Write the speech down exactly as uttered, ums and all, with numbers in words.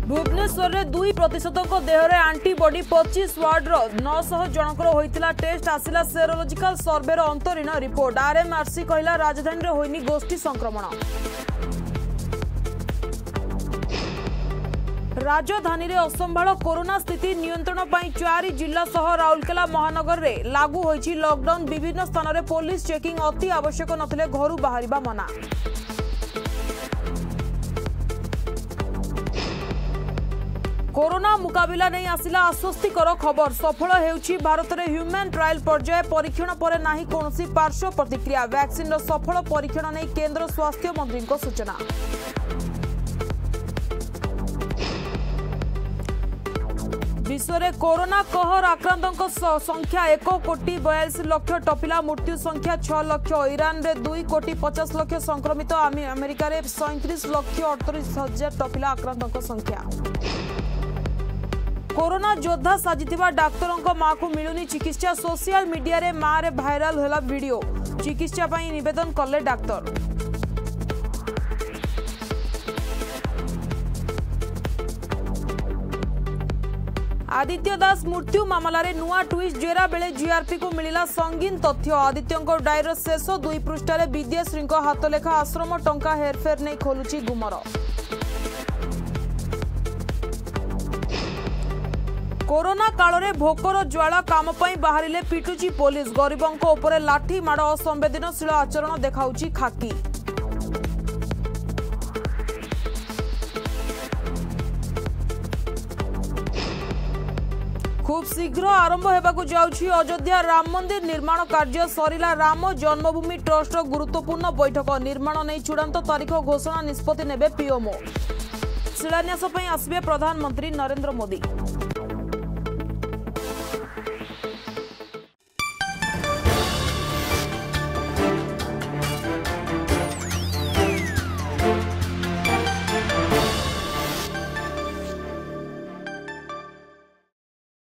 भुवनेश्वर में दुई प्रतिशत देहरे आंटीबॉडी पच्चीस वार्डर नौ सौ जनकर होइतिला टेस्ट आसिला सेरोलॉजिकल सर्वेर अंतरीण रिपोर्ट। आरएमआरसी कहला राजधानी रे होइनी गोष्ठी संक्रमण। राजधानी रे असंभाल कोरोना स्थिति नियंत्रण पई चारि जिला सह राउरकेला महानगर रे लागू होइछि लॉकडाउन। विभिन्न स्थान रे पुलिस चेकिंग अति आवश्यक नथिले घरु बाहरिबा मना। कोरोना मुकाबिला नहीं आसिला आश्वस्तिकर खबर। सफल हेउछि भारत रे ह्यूमन ट्रायल पर्याय परीक्षण पर नाही कोनोसी पार्श्व प्रतिक्रिया। वैक्सीन रो सफल परीक्षण नहीं केंद्र स्वास्थ्य मंत्री को सूचना। विश्व में कोरोना कहर आक्रांतों संख्या एक कोटी बयालीस लक्ष टपिला। मृत्यु संख्या छह लक्ष। ईरान रे दुई कोटी पचास लक्ष संक्रमित। अमेरिका रे सैंतीस लक्ष अड़तीस हजार टपिला आक्रांतों संख्या। कोरोना योद्धा साजिथिबा डाक्तरों मां को मिलुनी चिकित्सा। सोशल मीडिया रे मां रे भाइराल होला वीडियो। चिकित्सा पई निवेदन कले डाक्तर। आदित्य दास मृत्यु मामला रे नुआ ट्विस्ट। जेरा बेले जीआरपी को मिलिला संगीन तथ्य। आदित्य डायरी शेष दुई पृष्ठार विद्याश्री हाथलेखा आश्रम टंका हेरफेर नहीं खोलुची गुमर। कोरोना काल रे भोकर ज्वाला काम पई बाहरिले पिटुची पुलिस। गरीबों उपरे लाठी माड़ असंवेदनशील आचरण देखाउची खाकी। खूब शीघ्र आरंभ होगाकू जाउछि अयोध्या राम मंदिर निर्माण कार्य। सरिला राम जन्मभूमि ट्रस्ट गुरुत्वपूर्ण बैठक। निर्माण नहीं चूड़ांत तारीख घोषणा निष्पत्ति नेबे पीएमओ। शिलान्यास पई आसबे प्रधानमंत्री नरेंद्र मोदी।